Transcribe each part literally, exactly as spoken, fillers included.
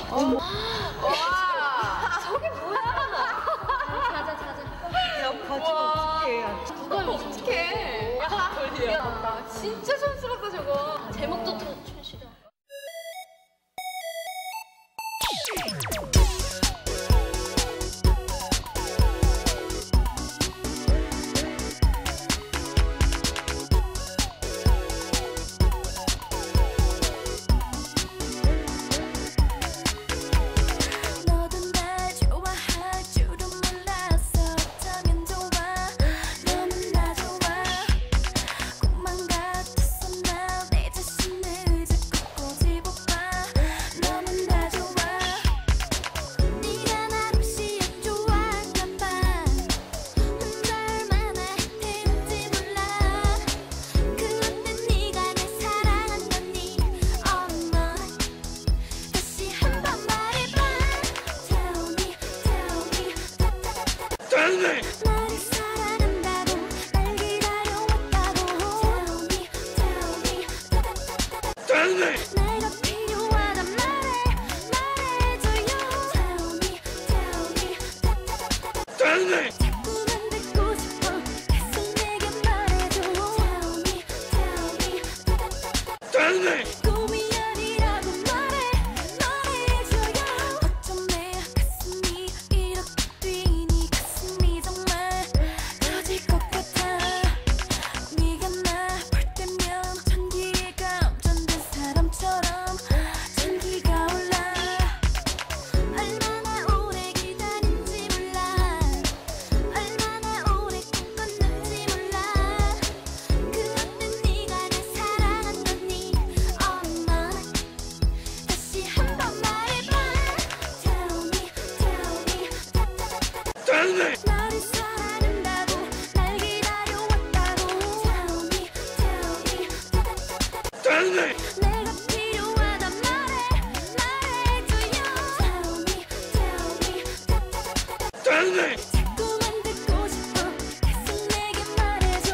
어머. 와. 저게 뭐야? 자자 자자. 야 가지고 어떡해. 누가 이거 어떡해. 야, 야, 진짜 촌스럽다 저거. 제목도 촌스러. 나를 사랑한다고 날 기다려왔다고 Tell me, tell me 내가 필요하단 말해 말해줘요 Tell me, tell me 자꾸만 듣고 싶어 계속 내게 말해줘 Tell me, tell me 꿈이 아니라고 말해 말해줘요 어쩜 내 가슴이 이렇게 뛰니 가슴이 정말 터질 것 같아 네가 나 볼 때면 전기에 감전된 사람처럼 전기가 올라 얼마나 오래 기다린지 몰라 얼마나 오래 꿈꿨는지 몰라 그런데 네가 날 사랑한다니 엄마 다시 한번 말해봐 Tell me, tell me tell me 나를 사랑한다고 날 기다려왔다고 Tell me, tell me Tell me, 내가 필요하단 말해 말해줘요 Tell me, tell me tell me 자꾸만 듣고 싶어 계속 내게 말해줘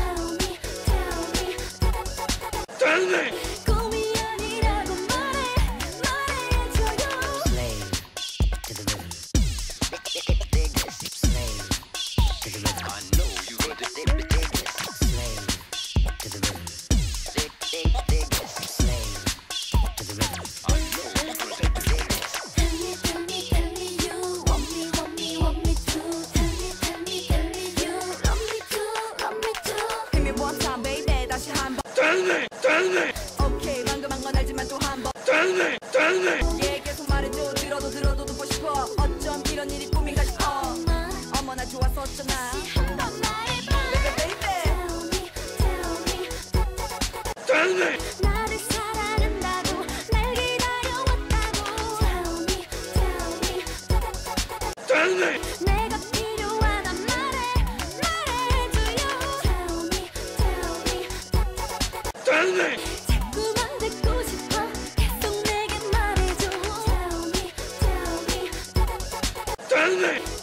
Tell me 꿈이 아니라고 말해 말해줘요 Slave to the rhythm. Dig this. Slave to the rhythm. I know you heard the dig dig this. Slave to the rhythm. Dig dig dig this. Slave to the rhythm. I know you heard the dig dig this. Tell me, tell me, tell me you want me, want me, want me too Tell me, tell me, tell me you love me too, love me too Hit me one time, baby. 다시 한 번. Tell me, tell me, 오케이, 방금 한 건 알지만 또 한 번. tell me, tell me 예, 계속 말해줘. 들어도 들어도 듣고 싶어. 어쩜 이런 일이 꿈인가 싶어. 엄마 어머나 좋았었잖아. 한번 말해봐 Baby, baby. Tell me, tell me Tell me, 나를 사랑한다고 날 기다려왔다고 Tell me, tell me tell me 내가 필요하단 말해 말해줘요 Tell me, tell me Tell me 자꾸만 듣고 싶어 계속 내게 말해줘 Tell me, tell me Tell me